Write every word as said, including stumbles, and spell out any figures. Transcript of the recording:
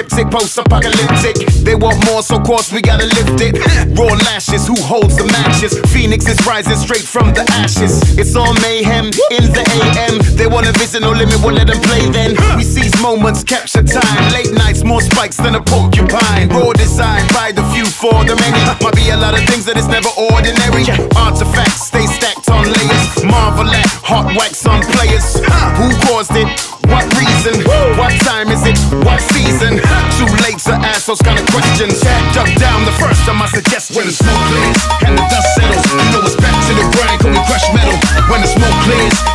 cryptic, post-apocalyptic. They want more, so of course we gotta lift it. Raw lashes, who holds the matches? Phoenix is rising straight from the ashes. It's all mayhem in the A M. They wanna visit, no limit, we'll let them play then. We seize moments, capture time. Late nights, more spikes than a porcupine. Raw design by the few for the many. Might be a lot of things that is never ordinary. Artifacts stay stacked on layers. Marvel at hot wax on players. Who caused it? What reason? What time is it? What season? Too late to ask those kind of questions. Jump down the first of my suggestions. When the smoke clears and the dust settles, you know it's back to the grind, can we crush metal? When the smoke clears